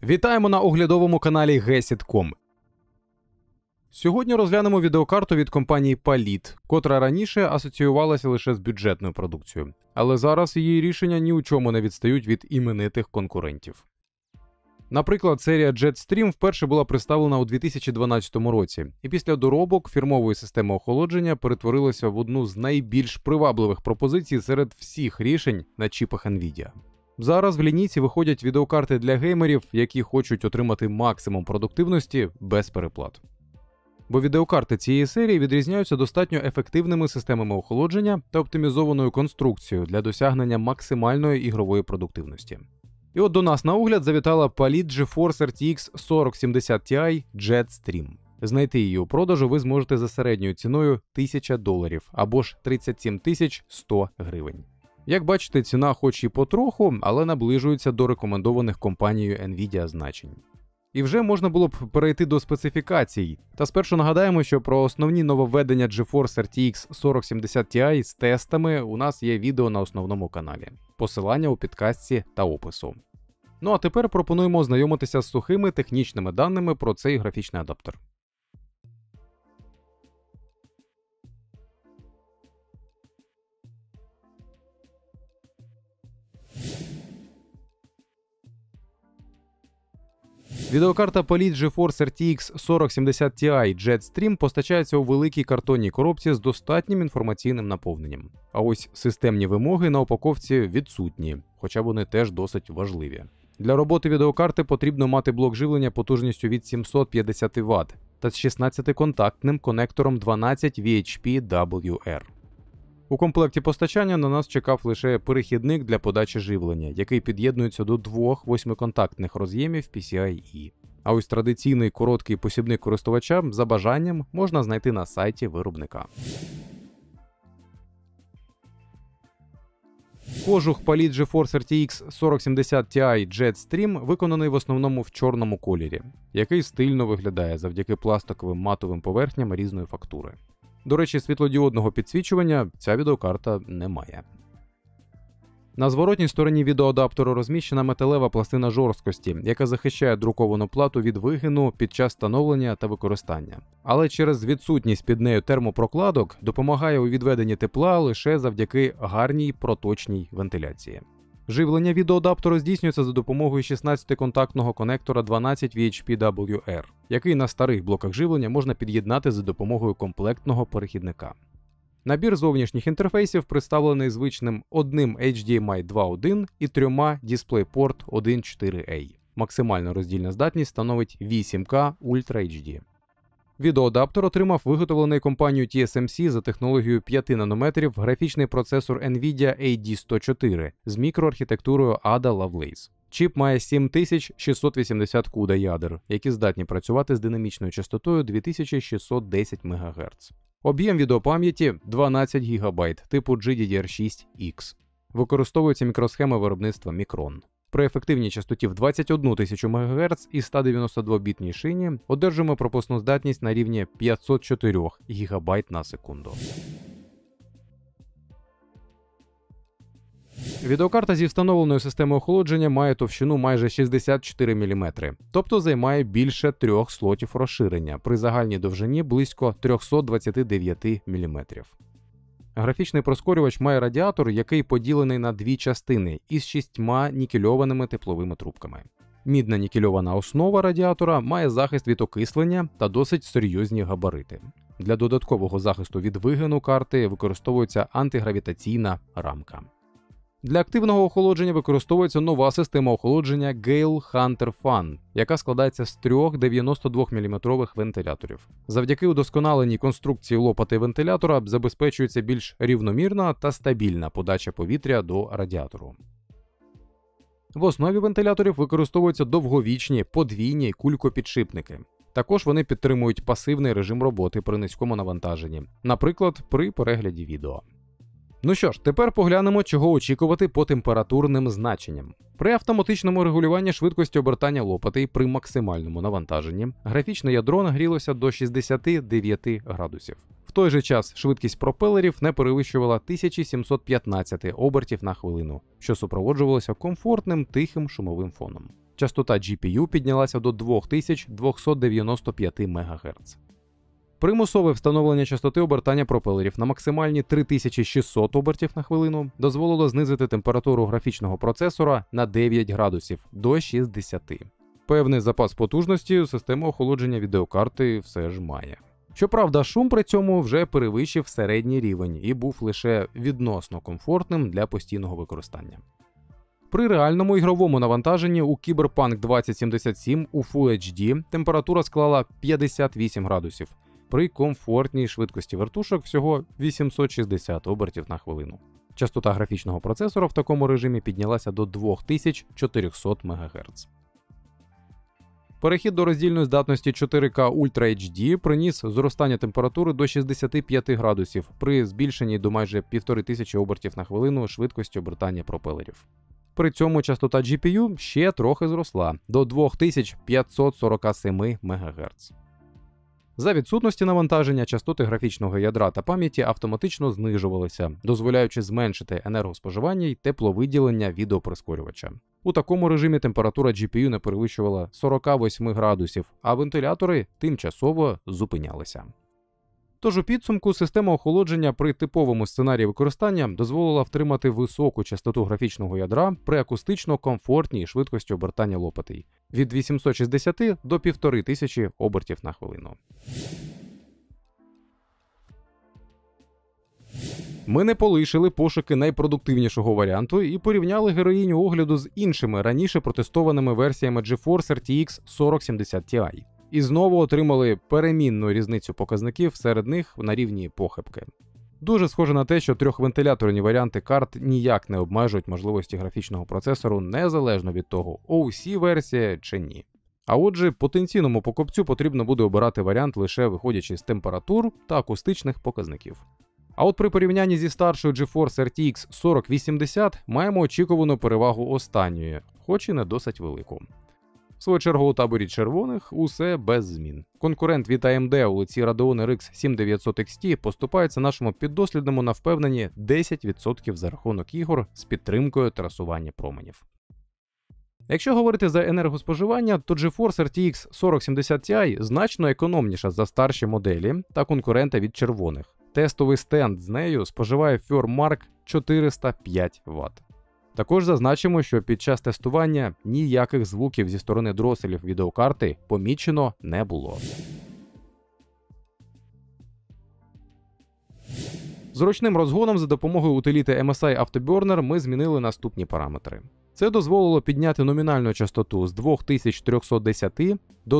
Вітаємо на оглядовому каналі Gessit.com. Сьогодні розглянемо відеокарту від компанії Palit, котра раніше асоціювалася лише з бюджетною продукцією. Але зараз її рішення ні у чому не відстають від іменитих конкурентів. Наприклад, серія Jetstream вперше була представлена у 2012 році, і після доробок фірмової системи охолодження перетворилася в одну з найбільш привабливих пропозицій серед всіх рішень на чіпах NVIDIA. Зараз в лінійці виходять відеокарти для геймерів, які хочуть отримати максимум продуктивності без переплат. Бо відеокарти цієї серії відрізняються достатньо ефективними системами охолодження та оптимізованою конструкцією для досягнення максимальної ігрової продуктивності. І от до нас на огляд завітала Palit GeForce RTX 4070 Ti Jetstream. Знайти її у продажу ви зможете за середньою ціною $1000 або ж 37 100 гривень. Як бачите, ціна хоч і потроху, але наближується до рекомендованих компанією NVIDIA значень. І вже можна було б перейти до специфікацій. Та спершу нагадаємо, що про основні нововведення GeForce RTX 4070 Ti з тестами у нас є відео на основному каналі. Посилання у підкастці та опису. Ну а тепер пропонуємо ознайомитися з сухими технічними даними про цей графічний адаптер. Відеокарта Palit GeForce RTX 4070 Ti Jetstream постачається у великій картонній коробці з достатнім інформаційним наповненням. А ось системні вимоги на упаковці відсутні, хоча вони теж досить важливі. Для роботи відеокарти потрібно мати блок живлення потужністю від 750 Вт та з 16-контактним конектором 12 VHP-WR. У комплекті постачання на нас чекав лише перехідник для подачі живлення, який під'єднується до двох 8-контактних роз'ємів PCIe. А ось традиційний короткий посібник користувача за бажанням можна знайти на сайті виробника. Кожух Palit GeForce RTX 4070 Ti Jetstream виконаний в основному в чорному кольорі, який стильно виглядає завдяки пластиковим матовим поверхням різної фактури. До речі, світлодіодного підсвічування ця відеокарта не має. На зворотній стороні відеоадаптеру розміщена металева пластина жорсткості, яка захищає друковану плату від вигину під час встановлення та використання. Але через відсутність під нею термопрокладок допомагає у відведенні тепла лише завдяки гарній проточній вентиляції. Живлення відеоадаптеру здійснюється за допомогою 16-контактного конектора 12 VHP-WR, який на старих блоках живлення можна під'єднати за допомогою комплектного перехідника. Набір зовнішніх інтерфейсів представлений звичним одним HDMI 2.1 і 3 DisplayPort 1.4a. Максимальна роздільна здатність становить 8К Ultra HD. Відеоадаптер отримав виготовлений компанією TSMC за технологією 5 нанометрів графічний процесор NVIDIA AD104 з мікроархітектурою Ada Lovelace. Чіп має 7680 CUDA ядер, які здатні працювати з динамічною частотою 2610 МГц. Об'єм відеопам'яті 12 ГБ типу GDDR6X. Використовуються мікросхеми виробництва Micron. При ефективній частоті в 21 тисячу МГц і 192-бітній шині одержимо пропускну здатність на рівні 504 ГБ на секунду. Відеокарта зі встановленою системою охолодження має товщину майже 64 мм, тобто займає більше 3 слотів розширення при загальній довжині близько 329 мм. Графічний прискорювач має радіатор, який поділений на дві частини із 6 нікельованими тепловими трубками. Мідна нікельована основа радіатора має захист від окислення та досить серйозні габарити. Для додаткового захисту від вигину карти використовується антигравітаційна рамка. Для активного охолодження використовується нова система охолодження Gale Hunter Fan, яка складається з 3 92-мм вентиляторів. Завдяки удосконаленій конструкції лопати вентилятора забезпечується більш рівномірна та стабільна подача повітря до радіатору. В основі вентиляторів використовуються довговічні подвійні кулькопідшипники. Також вони підтримують пасивний режим роботи при низькому навантаженні, наприклад, при перегляді відео. Ну що ж, тепер поглянемо, чого очікувати по температурним значенням. При автоматичному регулюванні швидкості обертання лопатей при максимальному навантаженні графічне ядро нагрілося до 69 градусів. В той же час швидкість пропелерів не перевищувала 1715 обертів на хвилину, що супроводжувалося комфортним тихим шумовим фоном. Частота GPU піднялася до 2295 МГц. Примусове встановлення частоти обертання пропелерів на максимальні 3600 обертів на хвилину дозволило знизити температуру графічного процесора на 9 градусів до 60. Певний запас потужності система охолодження відеокарти все ж має. Щоправда, шум при цьому вже перевищив середній рівень і був лише відносно комфортним для постійного використання. При реальному ігровому навантаженні у Cyberpunk 2077 у Full HD температура склала 58 градусів, при комфортній швидкості вертушок всього 860 обертів на хвилину. Частота графічного процесора в такому режимі піднялася до 2400 МГц. Перехід до роздільної здатності 4К Ultra HD приніс зростання температури до 65 градусів при збільшенні до майже 1500 обертів на хвилину швидкості обертання пропелерів. При цьому частота GPU ще трохи зросла до 2547 МГц. За відсутності навантаження частоти графічного ядра та пам'яті автоматично знижувалися, дозволяючи зменшити енергоспоживання й тепловиділення відеоприскорювача. У такому режимі температура GPU не перевищувала 48 градусів, а вентилятори тимчасово зупинялися. Тож у підсумку система охолодження при типовому сценарії використання дозволила втримати високу частоту графічного ядра при акустично комфортній швидкості обертання лопатей від 860 до 1500 обертів на хвилину. Ми не полишили пошуки найпродуктивнішого варіанту і порівняли героїню огляду з іншими раніше протестованими версіями GeForce RTX 4070 Ti. І знову отримали перемінну різницю показників серед них на рівні похибки. Дуже схоже на те, що трьохвентиляторні варіанти карт ніяк не обмежують можливості графічного процесору незалежно від того, OC-версія чи ні. А отже, потенційному покупцю потрібно буде обирати варіант лише виходячи з температур та акустичних показників. А от при порівнянні зі старшою GeForce RTX 4080 маємо очікувану перевагу останньої, хоч і не досить велику. В свою чергу у таборі червоних усе без змін. Конкурент від AMD у лиці Radeon RX 7900 XT поступається нашому піддослідному на впевнені 10% за рахунок ігор з підтримкою трасування променів. Якщо говорити за енергоспоживання, то GeForce RTX 4070 Ti значно економніша за старші моделі та конкурента від червоних. Тестовий стенд з нею споживає Firmark 405 Вт. Також зазначимо, що під час тестування ніяких звуків зі сторони дроселів відеокарти помічено не було. З ручним розгоном за допомогою утиліти MSI Afterburner ми змінили наступні параметри. Це дозволило підняти номінальну частоту з 2310 до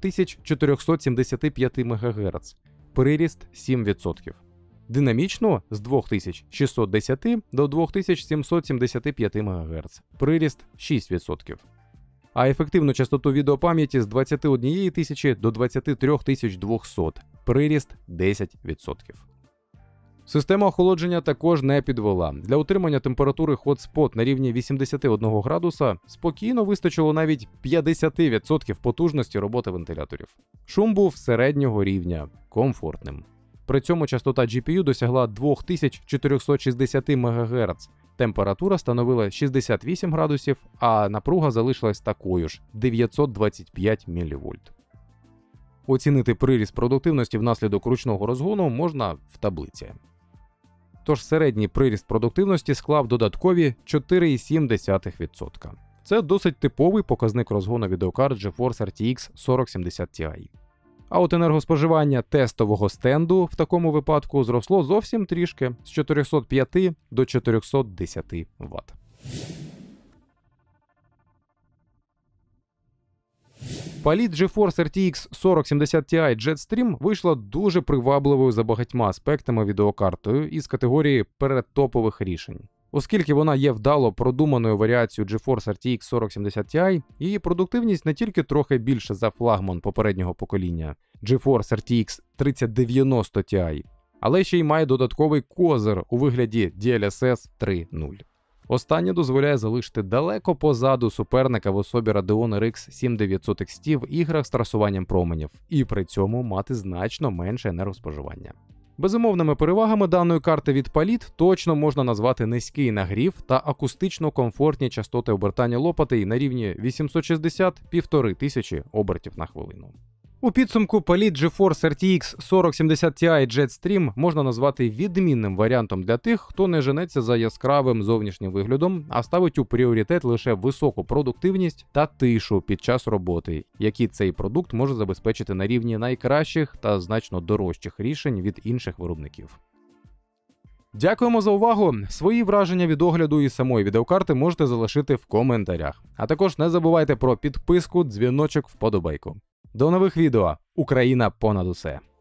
2475 МГц, приріст 7%. Динамічно з 2610 до 2775 МГц, приріст 6%. А ефективну частоту відеопам'яті з 21 тисячі до 23 200, приріст 10%. Система охолодження також не підвела. Для утримання температури hotspot на рівні 81 градуса спокійно вистачило навіть 50% потужності роботи вентиляторів. Шум був середнього рівня, комфортним. При цьому частота GPU досягла 2460 МГц, температура становила 68 градусів, а напруга залишилась такою ж – 925 мВ. Оцінити приріст продуктивності внаслідок ручного розгону можна в таблиці. Тож середній приріст продуктивності склав додаткові 4,7%. Це досить типовий показник розгону відеокарт GeForce RTX 4070 Ti. А от енергоспоживання тестового стенду в такому випадку зросло зовсім трішки з 405 до 410 Вт. Паліт GeForce RTX 4070 Ti Jetstream вийшла дуже привабливою за багатьма аспектами відеокартою із категорії передтопових рішень. Оскільки вона є вдало продуманою варіацією GeForce RTX 4070 Ti, її продуктивність не тільки трохи більше за флагман попереднього покоління GeForce RTX 3090 Ti, але ще й має додатковий козир у вигляді DLSS 3.0. Останнє дозволяє залишити далеко позаду суперника в особі Radeon RX 7900 XT в іграх з трасуванням променів і при цьому мати значно менше енергоспоживання. Безумовними перевагами даної карти від Palit точно можна назвати низький нагрів та акустично комфортні частоти обертання лопатей на рівні 860-1500 обертів на хвилину. У підсумку Palit GeForce RTX 4070 Ti Jetstream можна назвати відмінним варіантом для тих, хто не женеться за яскравим зовнішнім виглядом, а ставить у пріоритет лише високу продуктивність та тишу під час роботи, які цей продукт може забезпечити на рівні найкращих та значно дорожчих рішень від інших виробників. Дякуємо за увагу! Свої враження від огляду і самої відеокарти можете залишити в коментарях. А також не забувайте про підписку, дзвіночок, вподобайку. До нових відео! Україна понад усе!